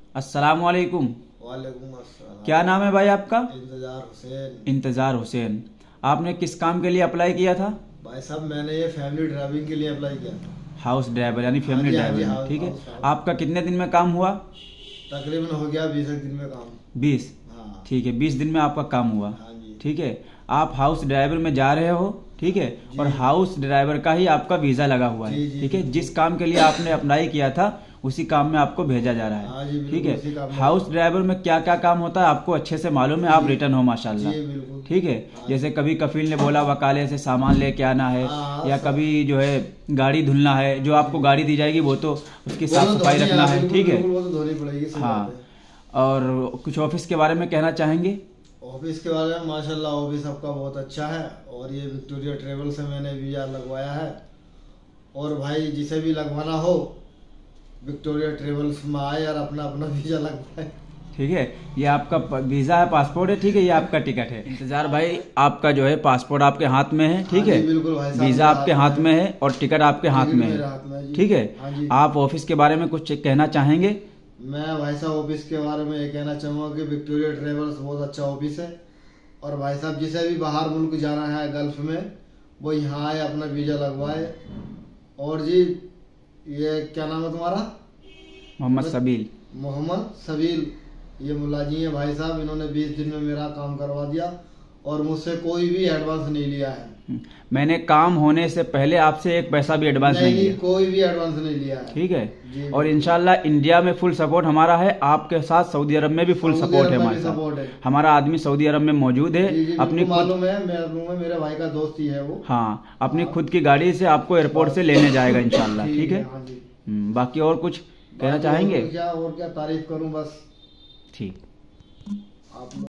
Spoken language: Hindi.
अस्सलाम वालेकुम। वालेकुम अस्सलाम। क्या नाम है भाई आपका? इंतजार हुसैन। इंतजार हुसैन। आपने किस काम के लिए अप्लाई किया था? भाई साहब मैंने ये फैमिली ड्राइविंग के लिए अप्लाई किया था। हाउस ड्राइवर यानी हाँ फैमिली जी, हाँ जी, ड्राइवर, हाउस ठीक है। House house. आपका कितने दिन में काम हुआ? तकरीबन हो गया 20 दिन में काम। 20। हाँ ठीक है, 20 दिन में आपका काम हुआ। हाँ जी। ठीक है। आप हाउस ड्राइवर में जा रहे हो, ठीक है, जी। और हाउस ड्राइवर का ही आपका वीजा लगा हुआ है, जी, जी, ठीक है। बिल्कुल। जिस काम के लिए आपने अप्लाई किया था उसी काम में आपको भेजा जा रहा हाँ है, जी, बिल्कुल, ठीक उसी काम है। में। हाउस ड्राइवर में क्या क्या काम होता है आपको अच्छे से मालूम है, आप जी। रिटर्न हो माशाल्लाह, जी बिल्कुल। ठीक है। हाँ। जैसे कभी कफील ने बोला वकाले से सामान लेके आना है, हाँ, या सब। कभी जो है गाड़ी धुलना है, जो आपको गाड़ी दी जाएगी वो तो उसकी वो साफ तो सफाई धोनी रखना है, बिल्कुल, ठीक है। बिल्कुल, वो तो धोनी पड़ेगी, सही हाँ, बात है। और कुछ ऑफिस के बारे में कहना चाहेंगे? ऑफिस के बारे में माशाल्लाह ऑफिस आपका बहुत अच्छा है, और ये विक्टोरिया ट्रेवल से मैंने वीजा लगवाया है। और भाई जिसे भी लगवाना हो विक्टोरिया ट्रेवल्स में आए और अपना अपना वीजा लगवाए। ठीक है, ये आपका वीजा है, पासपोर्ट है, ठीक है, ये आपका टिकट है। इंतजार भाई, आपका जो है पासपोर्ट आपके हाथ में है, ठीक हाँ है, जी, बिल्कुल भाई साहब, वीजा मेरे आपके हाथ में है और टिकट आपके हाथ टिकट में मेरे हाथ में है, है जी। ठीक है। हाँ जी। आप ऑफिस के बारे में कुछ कहना चाहेंगे? मैं भाई साहब ऑफिस के बारे में ये कहना चाहूँगा कि विक्टोरिया ट्रेवल्स बहुत अच्छा ऑफिस है। और भाई साहब जिसे भी बाहर मुल्क जाना है गल्फ में, वो यहाँ आए अपना वीजा लगवाए। और जी ये क्या नाम है तुम्हारा? मोहम्मद सबील। मोहम्मद सबील, ये मुल्ला जी हैं भाई साहब, इन्होंने 20 दिन में मेरा काम करवा दिया और मुझसे कोई भी एडवांस नहीं लिया है। मैंने काम होने से पहले आपसे एक पैसा भी एडवांस नहीं लिया, कोई भी एडवांस नहीं लिया है। ठीक है। जी, और इंशाल्लाह इंडिया में फुल सपोर्ट हमारा है, आपके साथ सऊदी अरब में भी फुल सऊदी सपोर्ट अरब है में हमारे भी साथ। सपोर्ट है। हमारा आदमी सऊदी अरब में मौजूद है, जी, जी, अपनी खुद, मालूम है, मेरे भाई का दोस्त ही है वो। हाँ, अपनी खुद की गाड़ी से आपको एयरपोर्ट से लेने जाएगा इंशाल्लाह, ठीक है। हाँ जी। बाकी और कुछ कहना बाकी चाहेंगे? और क्या तारीफ करूं बस। ठीक। आप